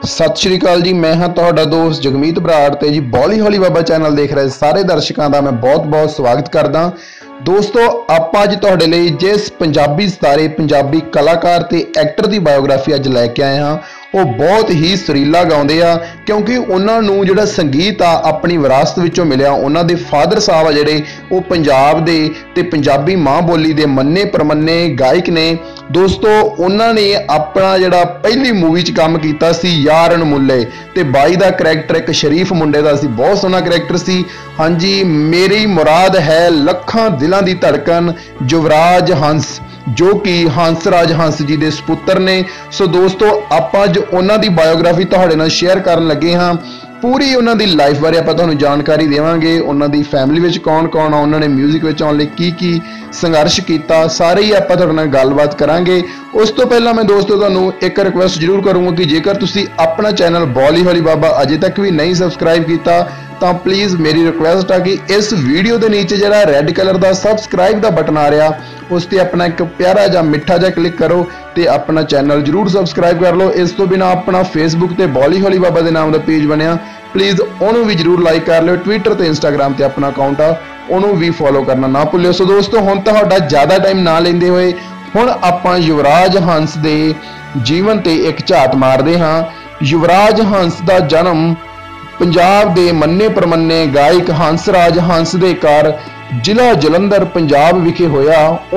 सत श्री अकाल जी। मैं हाँ तुहाडा दोस्त जगमीत बराड़ ते जी बॉली हॉली बाबा चैनल देख रहे सारे दर्शकों का मैं बहुत बहुत स्वागत करदा। दोस्तों आपां अज तुहाडे लई जिस पंजाबी सितारे पंजाबी कलाकार ते एक्टर की बायोग्राफी अज लैके आए हाँ वो बहुत ही सुरीला गाउंदे आ, क्योंकि उन्होंने जिहड़ा संगीत आ अपनी विरासत विचों मिलिया। उन्हों दे फादर साहब आ जिहड़े वो पंजाब दे ते पंजाबी मां बोली दे मन्ने परमन्ने गायक ने। दोस्तों उन्होंने अपना जिहड़ा पहली मूवी च काम कीता सी यार अनमुल्ले ते बाई दा करैक्टर एक शरीफ मुंडे दा सी, बहुत सोहना करैक्टर सी। हाँ जी, मेरी मुराद है लखां दिलां दी धड़कन युवराज हंस जो कि हंसराज हंस जी के सपुत्र ने। सो दोस्तों आप अज उन्हां दी बायोग्राफी तुहाडे नाल शेयर करन लगे हाँ। पूरी उन्हां दी लाइफ बारे आपां तुहानूं जानकारी देवांगे। उन्हां दी फैमिली विच कौन कौन आ, उन्होंने म्यूजिक विच आउण लई की संघर्ष किया, सारे ही आपां तुहाडे नाल गलबात करांगे। उस तो पहला मैं दोस्तों तुहानूं एक रिक्वेस्ट जरूर करूँगा कि जेकर तुसीं अपना चैनल बॉली हॉली बाबा अजे तक भी नहीं सबसक्राइब किया तो प्लीज़ मेरी रिक्वेस्ट आ कि इस वीडियो के नीचे जो रेड कलर का सबसक्राइब का बटन आ रहा उस पर अपना एक प्यारा जा मिठा जा क्लिक करो तो अपना चैनल जरूर सबसक्राइब कर लो। इस तो बिना अपना फेसबुक ते बॉली हॉली बाबा के नाम का पेज बनया, प्लीज़ उन्होंने भी जरूर लाइक कर लो। ट्विटर ते इंस्टाग्राम ते अपना अकाउंट आ उन्होंने भी फॉलो करना ना भुल्लियो। सो दोस्तों हुण तुहाडा ज़्यादा टाइम ना लेंदे होए हुण आपां युवराज हंस दे जीवन ते एक झात मारदे हां। युवराज हंस का जन्म पंजाब दे मन्ने परमन्ने गायक हंसराज हंस दे घर जिला जलंधर पंजाब विखे होया।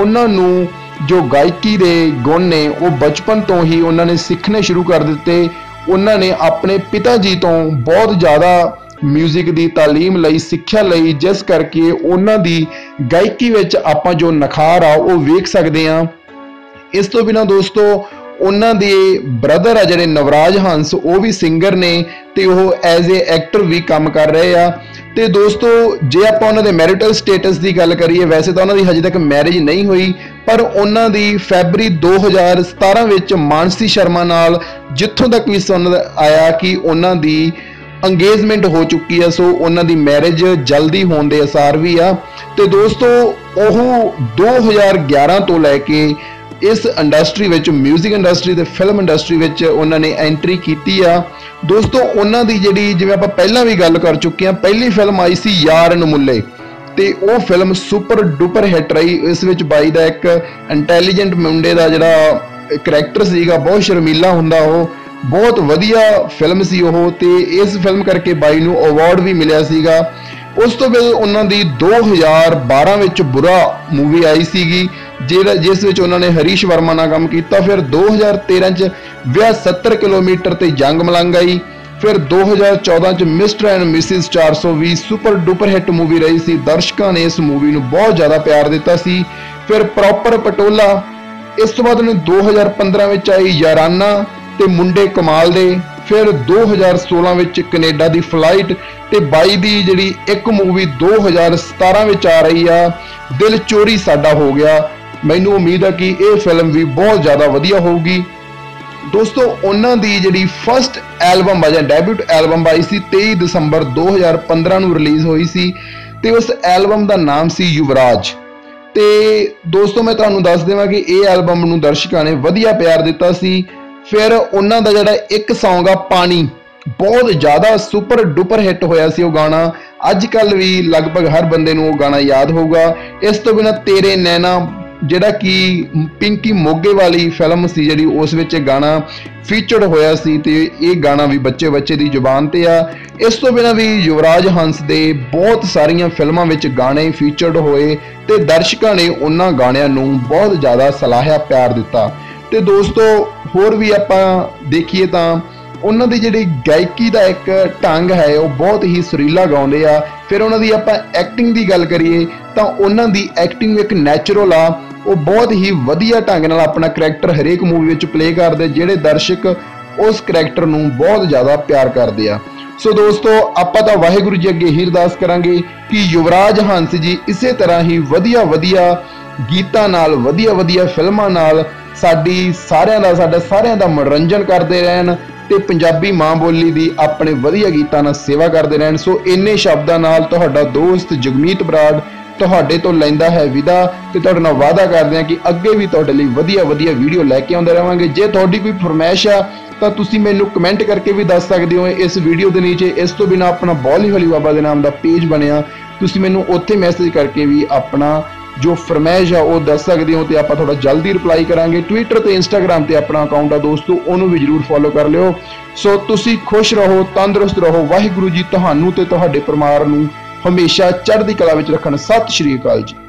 उन्होंने जो गायकी दे गुण ने वो बचपन तो ही उन्होंने सीखने शुरू कर दिते। उन्होंने अपने पिता जी तो बहुत ज़्यादा म्यूजिक की तालीम लई सिक्ख्या लई, जिस करके उन्हों दी गायकी विच आपां जो नखार आ वो वेख सकते हैं। इस तो बिना दोस्तों उन्होंने ब्रदर आ जिहड़े नवराज हंस वो भी सिंगर ने ते वो एज ए एक्टर भी काम कर रहे आ। ते दोस्तों जे आपां उन्हां दे मैरिटल स्टेटस की गल करिए, वैसे तो उन्हां दी हजे तक मैरिज नहीं हुई, पर उन्हां दी फरवरी 2017 विच मानसी शर्मा नाल जिथों तक भी सुन आया कि उन्हां दी अंगेजमेंट हो चुकी है। सो उन्हां दी मैरिज जल्दी होने के आसार भी आ। ते दोस्तों ओह 2011 तो लैके इस इंडस्ट्री विच म्यूजिक इंडस्ट्री ते फिल्म इंडस्ट्री विच उन्होंने एंट्री की आ। दोस्तों उन्हां दी जिहड़ी जिवें आपां पहलां भी गल कर चुके हैं, पहली फिल्म आई सी यार अनमुल्ले ते वो फिल्म सुपर डुपर हिट रही। इस विच बाई दा एक इंटैलीजेंट मुंडे दा जिहड़ा करैक्टर सीगा, बहुत शर्मीला हुंदा, वो बहुत वधिया फिल्म सी वो। ते इस फिल्म करके बाई नूं अवार्ड भी मिलिया सीगा। उस तो बाद उन्हां दी 2012 विच बुरा मूवी आई सीगी जिस विच उन्होंने हरीश वर्मा नाल काम किया। फिर 2013 च विआह 70 किलोमीटर ते जंग मलंग आई। फिर 2014 च Mr and Mrs 420 super duper hit movie रही सी। दर्शकों ने इस मूवी नूं बहुत ज़्यादा प्यार दिता सी। फिर प्रॉपर पटोला। इस तो बाद 2015 विच आई याराना ते मुंडे कमाल दे। फिर 2016 विच कनेडा दी फ्लाइट ते बाई दी जिहड़ी एक मूवी 2017 विच आ रही आ दिल चोरी साडा हो गया। मैनू उम्मीद है कि यह फिल्म भी बहुत ज़्यादा वधिया होगी। दोस्तों उन्हां दी जिहड़ी फस्ट एल्बम आ डेब्यूट एल्बम आई सी 23 दिसंबर 2015 नूं रिलीज़ हुई सी ते उस एल्बम का नाम सी युवराज। ते दोस्तों मैं तुहानूं दस देवां कि यह एल्बम नूं दर्शकों ने वधिया प्यार दिता सी। फिर उन्हां दा जिहड़ा एक सॉन्ग आ पानी बहुत ज़्यादा सुपर डुपर हिट होया सी। वो गाना अजकल भी लगभग हर बंदे नूं वो गाना याद होगा। इस तो बिना तेरे नैना जिहड़ा कि पिंकी मोगे वाली फिल्म सी जिहड़ी उस विच गाना फीचर्ड होया सी ते ये गाना भी बच्चे बच्चे दी जुबान ते आ। इस तो बिना भी युवराज हंस दे बहुत सारियां फिल्मां विच गाने फीचर्ड होए ते दर्शकों ने उन्हां गाणियां नूं बहुत ज़्यादा सराहिया प्यार दिता। ते दोस्तों होर भी आपां देखीए तां उन्हां दी जिहड़ी गायकी दा एक ढंग है वो बहुत ही सुरीला गाउंदे आ। फिर उन्हां दी आपां एक्टिंग दी गल करिए तां उन्हां दी एक्टिंग एक नैचुरल आ, वो बहुत ही वधिया ढंग नाल अपना करैक्टर हरेक मूवी विच प्ले करदे, जिहड़े दर्शक उस करैक्टर नूं बहुत ज़्यादा प्यार करदे आ। सो दोस्तों आपां तां वाहिगुरू जी अगे ही अरदास करांगे कि युवराज हंस जी इसे तरह ही वधिया वधिया गीतां नाल वधिया वधिया फिल्मां नाल साडी सारिਆਂ ਦਾ मनोरंजन करते रहन ते पंजाबी मां बोली दी अपने वधिया गीतां नाल सेवा करते रहन। सो इन्ने शब्दां नाल तुहाडा दोस्त जगमीत बराड़ तुहाडे तो लैंदा है विदा ते तुहाडे नाल वादा करदे हां कि अगे भी तुहाडे लई वधिया वधिया वीडियो लैके आउंदे रहांगे। जे तुहाडी कोई फरमाइश आ ਤਾਂ ਤੁਸੀਂ ਮੈਨੂੰ ਕਮੈਂਟ ਕਰਕੇ ਵੀ ਦੱਸ ਸਕਦੇ ਹੋ ਇਸ ਵੀਡੀਓ ਦੇ ਨੀਚੇ। ਇਸ ਤੋਂ ਬਿਨਾ ਆਪਣਾ ਬੋਲੀ ਹੌਲੀ ਬਾਬਾ ਦੇ ਨਾਮ ਦਾ ਪੇਜ ਬਣਿਆ, ਤੁਸੀਂ ਮੈਨੂੰ ਉੱਥੇ ਮੈਸੇਜ ਕਰਕੇ ਵੀ ਆਪਣਾ ਜੋ ਫਰਮਾਇਸ਼ ਆ ਉਹ ਦੱਸ ਸਕਦੇ ਹੋ ਤੇ ਆਪਾਂ ਤੁਹਾਡਾ ਜਲਦੀ ਰਿਪਲਾਈ ਕਰਾਂਗੇ। ਟਵਿੱਟਰ ਤੇ ਇੰਸਟਾਗ੍ਰਾਮ ਤੇ ਆਪਣਾ ਅਕਾਊਂਟ ਆ ਦੋਸਤੋ, ਉਹਨੂੰ ਵੀ ਜਰੂਰ ਫੋਲੋ ਕਰ ਲਿਓ। ਸੋ ਤੁਸੀਂ ਖੁਸ਼ ਰਹੋ, ਤੰਦਰੁਸਤ ਰਹੋ। ਵਾਹਿਗੁਰੂ ਜੀ ਤੁਹਾਨੂੰ ਤੇ ਤੁਹਾਡੇ ਪਰਿਵਾਰ ਨੂੰ ਹਮੇਸ਼ਾ ਚੜ੍ਹਦੀ ਕਲਾ ਵਿੱਚ ਰੱਖਣ। ਸਤਿ ਸ਼੍ਰੀ ਅਕਾਲ ਜੀ।